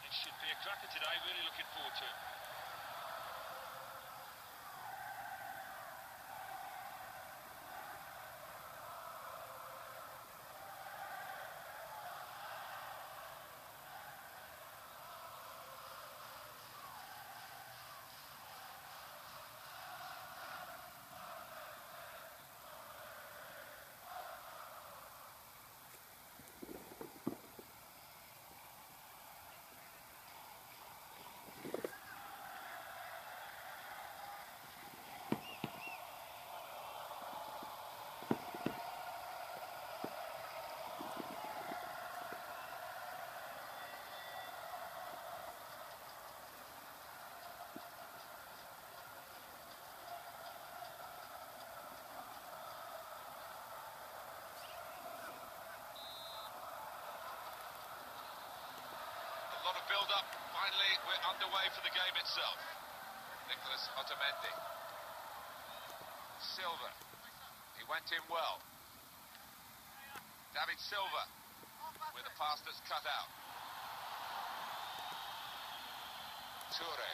It should be a cracker today, really looking forward to it. A lot of build-up. Finally, we're underway for the game itself. Nicolas Otamendi. Silva. He went in well. David Silva with a pass that's cut out. Toure.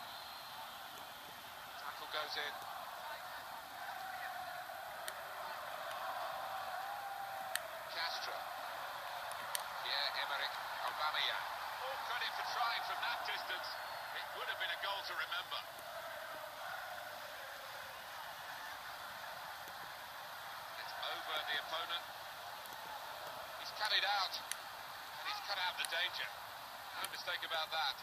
Tackle goes in. Castro. Pierre-Emerick Aubameyang. All credit for trying from that distance. It would have been a goal to remember. It's over the opponent. He's cut it out. And he's cut out the danger. No mistake about that.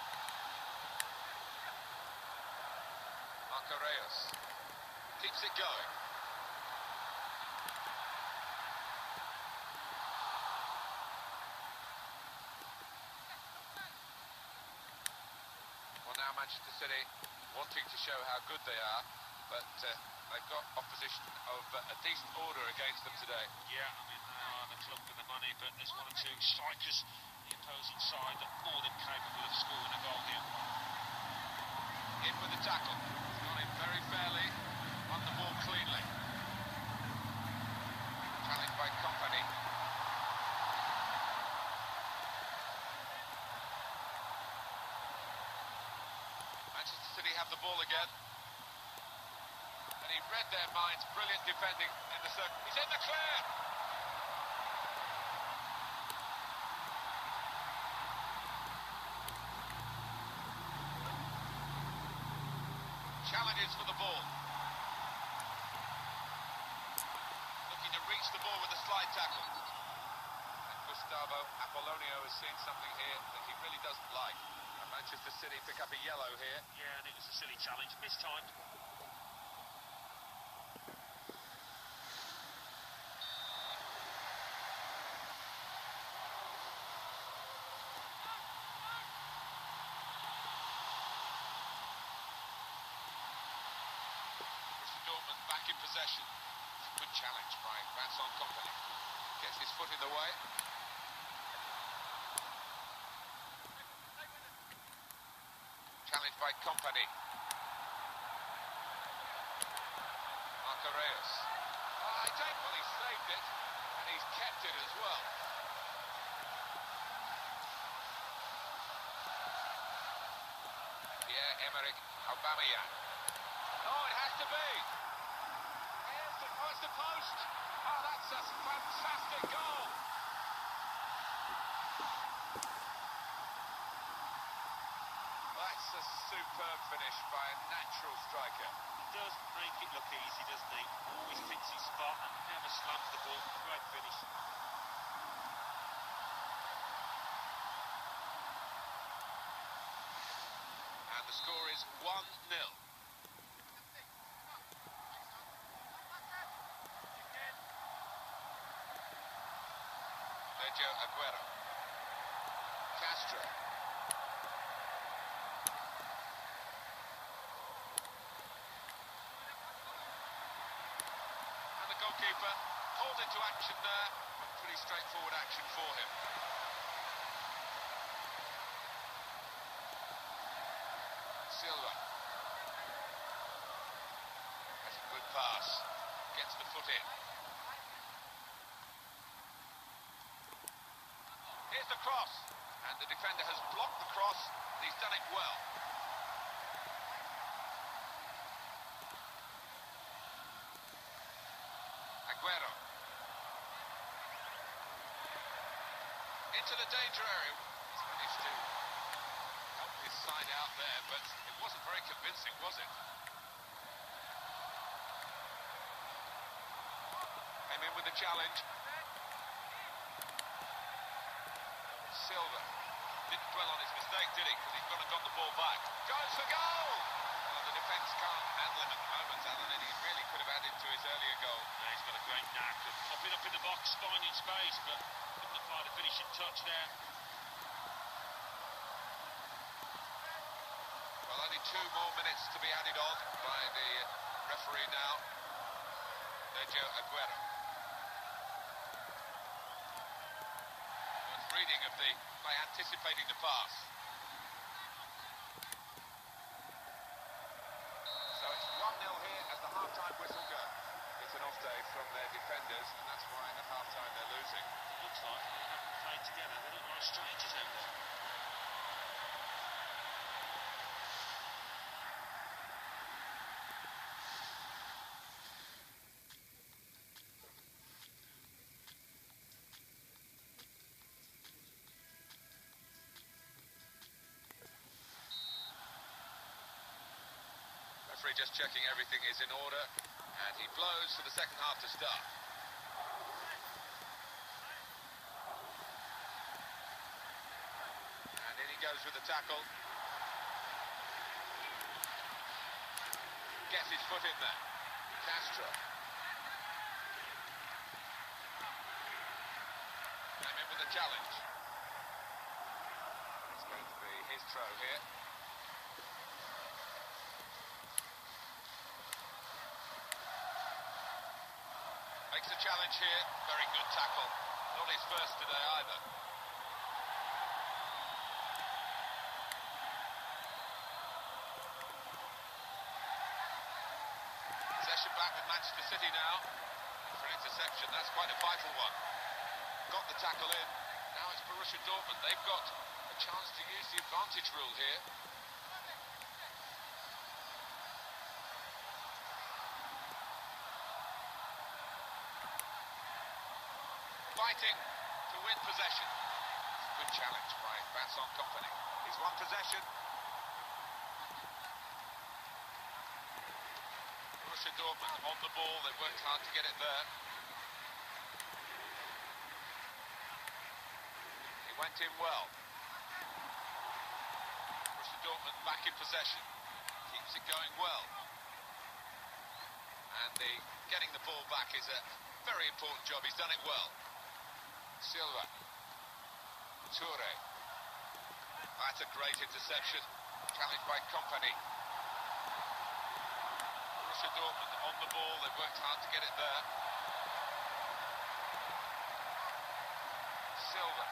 Marco Reus keeps it going. Well, now Manchester City wanting to show how good they are, but they've got opposition of a decent order against them today. Yeah, I mean, they are the club with the money, but there's one or two strikers on the opposing side that are more than capable of scoring a goal here. In with the tackle. He's gone in very fairly, won the ball cleanly. Challenged by Kompany. Manchester City have the ball again. And he read their minds. Brilliant defending in the circle. He's in the clear! Challenges for the ball. Looking to reach the ball with a slide tackle. And Gustavo Apollonio has seen something here that he really doesn't like. And Manchester City pick up a yellow here. Yeah, and it was a silly challenge. Mistimed. Back in possession. Good challenge by Vincent Kompany. Gets his foot in the way. Challenged by Kompany. Marco Reus. Oh, well, he saved it, and he's kept it as well. Pierre-Emerick Aubameyang. Oh, it has to be. Oh, it's the post. Oh, that's a fantastic goal. That's a superb finish by a natural striker. He does make it look easy, doesn't he? Always picks his spot and never slams the ball. Great finish. And the score is 1-0. Sergio Aguero. Castro. And the goalkeeper pulled into action there. Pretty straightforward action for him. Silva. That's a good pass. Gets the foot in. Here's the cross, and And the defender has blocked the cross, and he's done it well. Aguero. Into the danger area. He's managed to help his side out there, but it wasn't very convincing, was it? Came in with the challenge. Silva didn't dwell on his mistake, did he? Because he's gone and got the ball back. Goes for goal! Well, the defence can't handle him at the moment, Alan, and he really could have added to his earlier goal. Yeah, he's got a great knack of popping up in the box, finding space, but couldn't apply the finishing touch there. Well, only 2 more minutes to be added on by the referee now. Sergio Aguero. Good reading of the by anticipating the pass. So it's 1-0 here as the half-time whistle goes. It's an off day from their defenders, and that's why at half-time they're losing. It looks like they haven't played together. They look like strangers out there. Referee just checking everything is in order, and he blows for the second half to start. And in he goes with the tackle. Gets his foot in there. Castro. Came in with the challenge. It's going to be his throw here. Makes a challenge here. Very good tackle. Not his first today either. Possession back with Manchester City now. For an interception, that's quite a vital one. Got the tackle in. Now it's Borussia Dortmund. They've got a chance to use the advantage rule here. Fighting to win possession. Good challenge by Vincent Kompany. He's won possession. Borussia Dortmund on the ball. They've worked hard to get it there. He went in well. Borussia Dortmund back in possession. Keeps it going well. And getting the ball back is a very important job. He's done it well. Silva. Toure. That's a great interception. Challenged by Kompany. Borussia Dortmund on the ball. They've worked hard to get it there. Silva.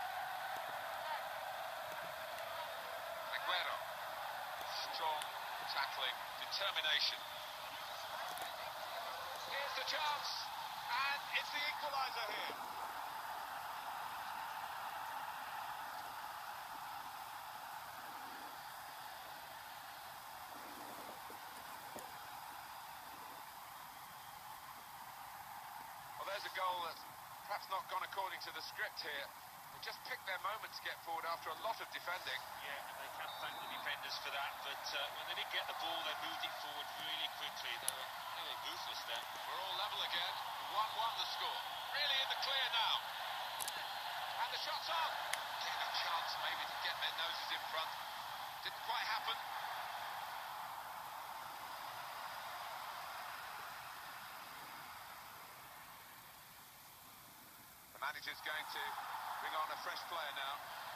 Aguero. Strong tackling. Determination. Here's the chance. And it's the equaliser here. There's a goal that's perhaps not gone according to the script here. They just picked their moment to get forward after a lot of defending. Yeah, and they can thank the defenders for that, but when they did get the ball, they moved it forward really quickly. They were really ruthless then. We're all level again. 1-1 the score. Really in the clear now. And the shot's on. Getting a chance maybe to get their noses in front. Didn't quite happen. Manager's going to bring on a fresh player now.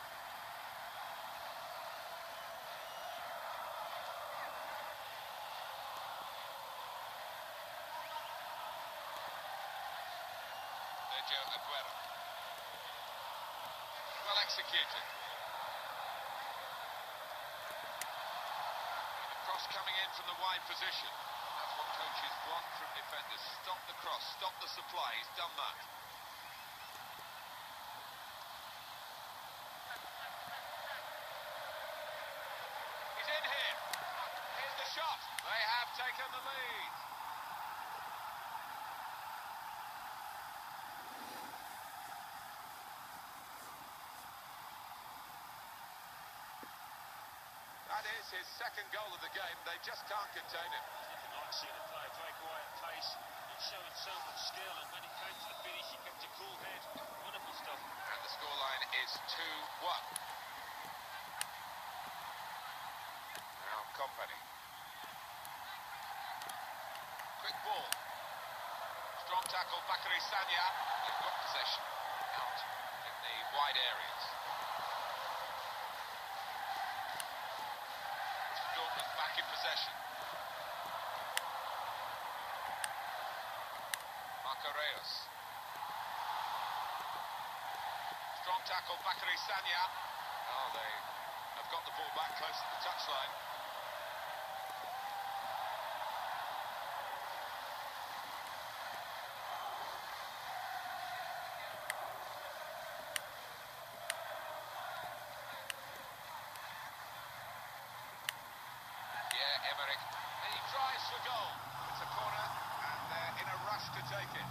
Sergio Aguero. Well executed. The cross coming in from the wide position. That's what coaches want from defenders. Stop the cross, stop the supply. He's done that. taken the lead. That is his second goal of the game. They just can't contain him. You can like see the player break away at pace and showing so much skill, and when he came to the finish, he kept a cool head. Wonderful stuff. And the scoreline is 2-1. Now Kompany. Quick ball. Strong tackle, Bakary Sagna. They've got possession out in the wide areas. Dortmund back in possession. Marco Reus. Strong tackle, Bakary Sagna. Oh, they have got the ball back close to the touchline. Emmerich, and he tries for goal. It's a corner, and they're in a rush to take it.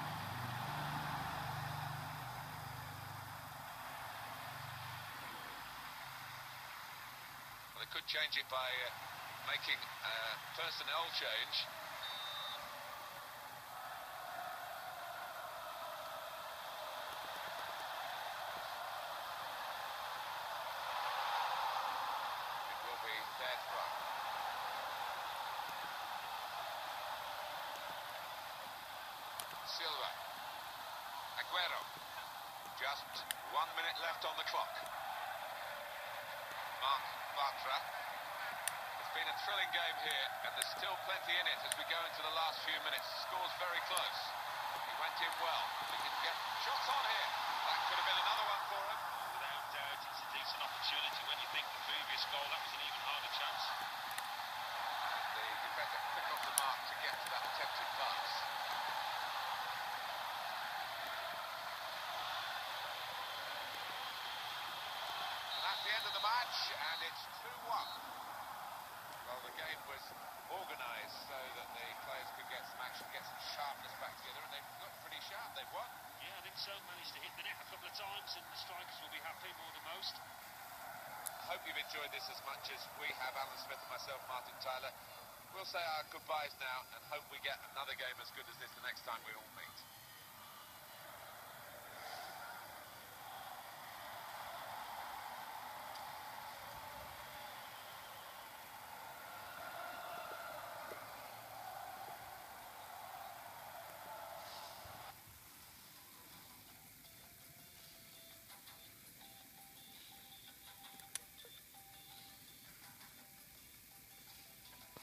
Well, they could change it by making a personnel change. It will be their throw. Silva. Aguero. Just 1 minute left on the clock. Marc Bartra. It's been a thrilling game here, and there's still plenty in it as we go into the last few minutes. The score's very close. He went in well. He didn't get shots on here. That could have been another one for him. Without doubt, it's a decent opportunity. When you think the previous goal, that was an even harder chance. And the defender quick off the mark to get to that attempted pass. The end of the match, and it's 2-1. Well, the game was organised so that the players could get some action, get some sharpness back together, and they've looked pretty sharp. They've won. Yeah, I think so. Managed to hit the net a couple of times, and the strikers will be happy more than most. I hope you've enjoyed this as much as we have, Alan Smith and myself, Martin Tyler. We'll say our goodbyes now and hope we get another game as good as this the next time we all meet.